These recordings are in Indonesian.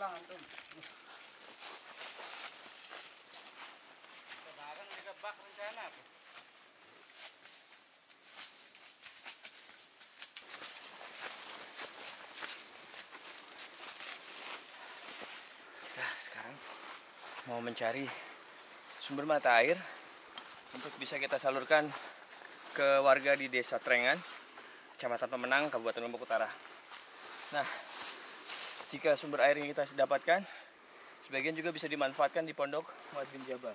pulang antum. Sekarang juga bak rencana apa? Nah, sekarang mau mencari sumber mata air untuk bisa kita salurkan ke warga di Desa Trengan, Kecamatan Pemenang, Kabupaten Lombok Utara. Nah, jika sumber air yang kita dapatkan, sebagian juga bisa dimanfaatkan di Pondok Muad bin Jabal.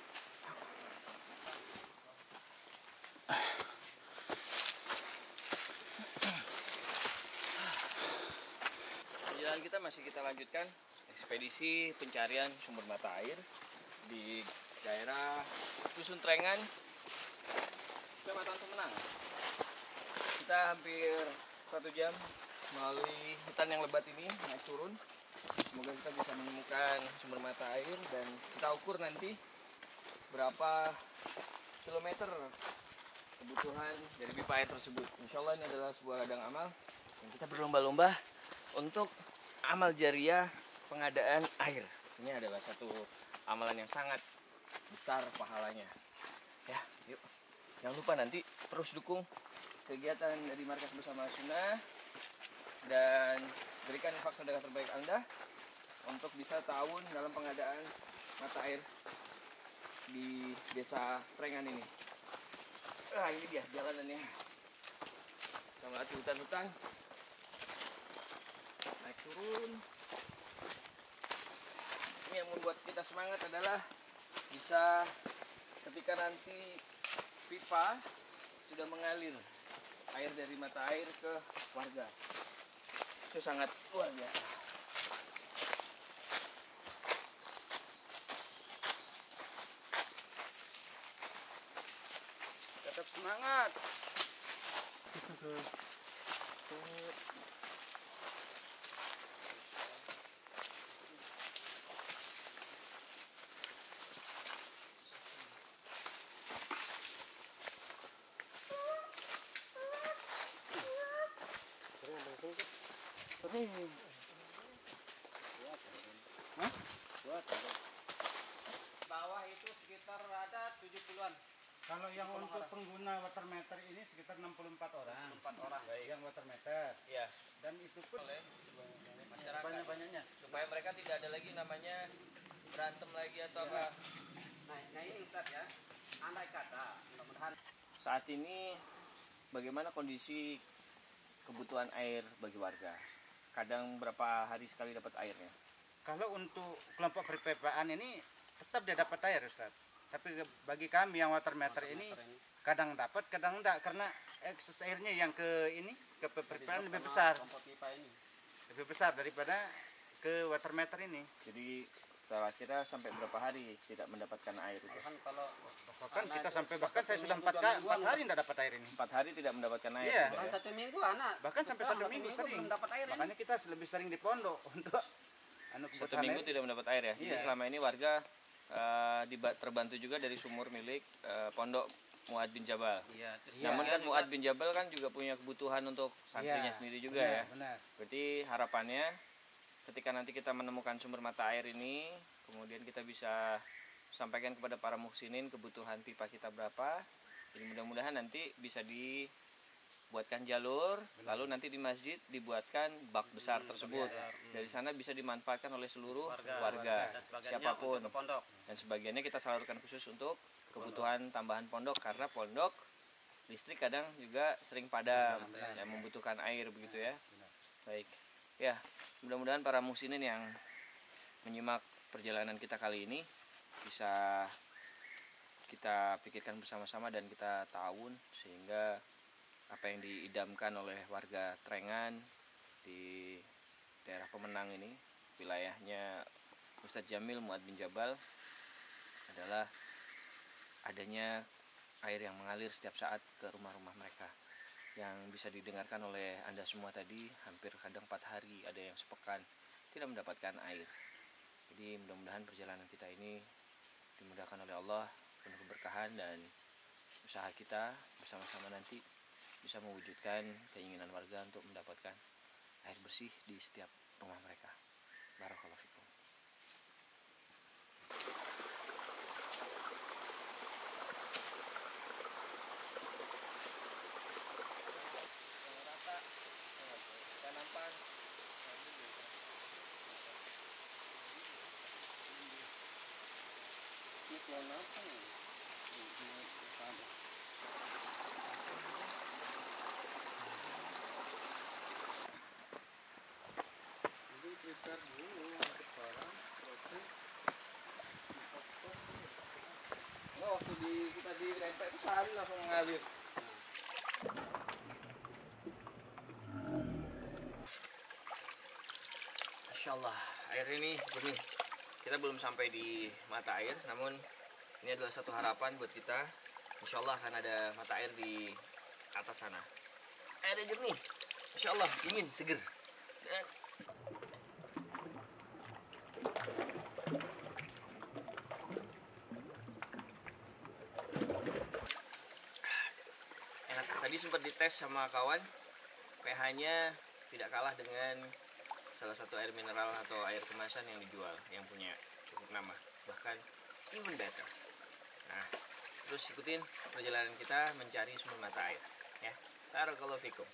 Perjalanan kita masih kita lanjutkan ekspedisi pencarian sumber mata air di daerah Dusun Trengan, Kecamatan Pemenang. Kita hampir 1 jam melalui hutan yang lebat ini naik turun. Semoga kita bisa menemukan sumber mata air dan kita ukur nanti berapa kilometer kebutuhan dari pipa air tersebut. Insya Allah ini adalah sebuah ladang amal yang kita berlomba-lomba untuk amal jariah pengadaan air. Ini adalah satu amalan yang sangat besar pahalanya. Ya, yuk. Jangan lupa nanti terus dukung kegiatan dari Markas Bersama Sunnah dan berikan infak sedekah terbaik Anda untuk bisa tahun dalam pengadaan mata air di Desa Trengan ini. Ini dia jalanannya. Kita melewati hutan-hutan, naik turun. Ini yang membuat kita semangat adalah bisa ketika nanti pipa sudah mengalir air dari mata air ke warga. Itu sangat luar biasa. Tetap semangat. Bawah itu sekitar ada 70-an. Kalau yang untuk pengguna water meter ini sekitar 64 orang. 4 orang. Yang water meter. Iya. Dan itu pun Oleh masyarakat. banyak-banyaknya. Supaya mereka tidak ada lagi namanya berantem lagi atau apa. Nah ini Ustaz ya. Andai kata mudah-mudahan Saat ini bagaimana kondisi kebutuhan air bagi warga? Kadang berapa hari sekali dapat airnya? kalau untuk kelompok perpipaan ini tetap dia dapat air Ustaz. Tapi bagi kami yang water meter ini kadang dapat, kadang enggak karena ekses airnya yang ke ini ke perpipaan lebih besar. Lebih besar daripada ke water meter ini. Jadi kira-kira sampai berapa hari tidak mendapatkan air itu? Bahkan kita sampai bahkan saya sudah 4 hari tidak dapat air ini. 4 hari tidak mendapatkan air. Iya. Tidak ya? 1 minggu anak. Bahkan sampai 1 minggu sering. Belum dapat air. Makanya kita lebih sering di pondok untuk 1 kebutuhan minggu air. tidak mendapat air ya. Jadi Iya. selama ini warga terbantu juga dari sumur milik Pondok Muad bin Jabal. Iya. Namun kan Muad bin Jabal kan juga punya kebutuhan untuk santrinya sendiri juga ya. Benar. Berarti harapannya ketika nanti kita menemukan sumber mata air ini, kemudian kita bisa sampaikan kepada para muhsinin kebutuhan pipa kita berapa. Jadi mudah-mudahan nanti bisa dibuatkan jalur, lalu nanti di masjid dibuatkan bak besar tersebut. Dari sana bisa dimanfaatkan oleh seluruh warga siapapun. Dan sebagiannya kita salurkan khusus untuk kebutuhan tambahan pondok karena pondok listrik kadang juga sering padam, yang membutuhkan air begitu ya. Baik. Ya, mudah-mudahan para muhsinin yang menyimak perjalanan kita kali ini bisa kita pikirkan bersama-sama dan kita ta'awun sehingga apa yang diidamkan oleh warga Trengan di daerah Pemenang ini, wilayahnya Ustadz Jamil Muad bin Jabal, adalah adanya air yang mengalir setiap saat ke rumah-rumah mereka. Yang bisa didengarkan oleh Anda semua tadi, hampir kadang 4 hari, ada yang sepekan tidak mendapatkan air. Jadi mudah-mudahan perjalanan kita ini dimudahkan oleh Allah, penuh keberkahan, dan usaha kita bersama-sama nanti bisa mewujudkan keinginan warga untuk mendapatkan air bersih di setiap rumah mereka. Barakallahu fikum. Rata, kita nampak. Ini pohon apa ya? Jadi prepare dulu untuk barang, berarti dipotong. Nah, waktu kita dirempet itu sehari langsung mengalir. Masya Allah, air ini jernih. Kita belum sampai di mata air, namun ini adalah satu harapan buat kita. Insya Allah akan ada mata air di atas sana. Airnya jernih, Masya Allah, dingin, seger. Dan enak. Tadi sempat dites sama kawan, pH-nya tidak kalah dengan salah satu air mineral atau air kemasan yang dijual, yang punya cukup nama, bahkan even better. Nah, terus ikutin perjalanan kita mencari sumber mata air, ya. Barakallahu fikum.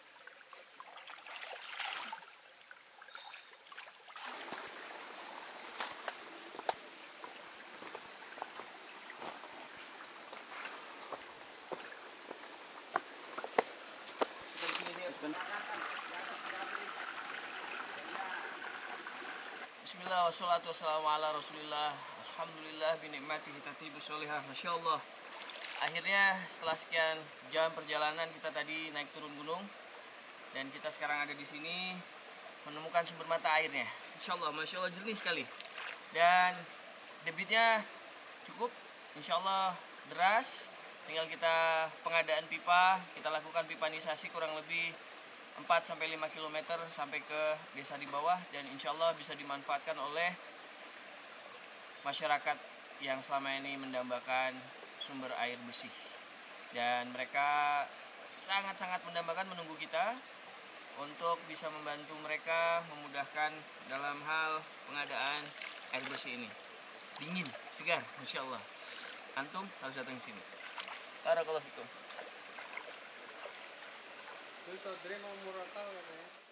Bismillah wassalatu wassalamu ala rasulillah. Alhamdulillah binikmatihi tatibu sholihah. Masya Allah. Akhirnya setelah sekian jam perjalanan kita tadi naik turun gunung, dan kita sekarang ada di sini menemukan sumber mata airnya. Insya Allah, Masya Allah, jernih sekali. Dan debitnya cukup, Insya Allah deras. Tinggal kita pengadaan pipa, kita lakukan pipanisasi kurang lebih 4-5 km sampai ke desa di bawah, dan insya Allah bisa dimanfaatkan oleh masyarakat yang selama ini mendambakan sumber air bersih. Dan mereka sangat-sangat mendambakan menunggu kita untuk bisa membantu mereka, memudahkan dalam hal pengadaan air bersih ini. Dingin, segar, Masya Allah. Antum harus datang ke sini. Barakallahu fikum. Terus Sodri mau murakal katanya.